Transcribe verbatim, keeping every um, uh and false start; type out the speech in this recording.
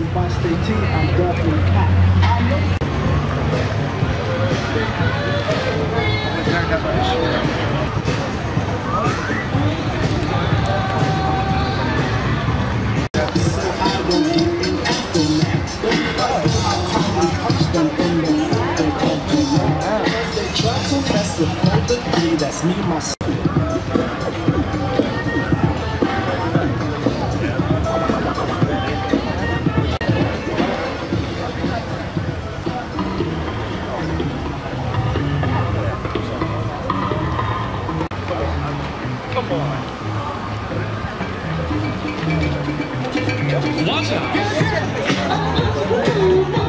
if I stay T, I'm definitely cat. So I don't get in aftermath. I calmly punch them in the mouth and come to you. They try to mess with all the three, that's me, myself. Come on. Watch out.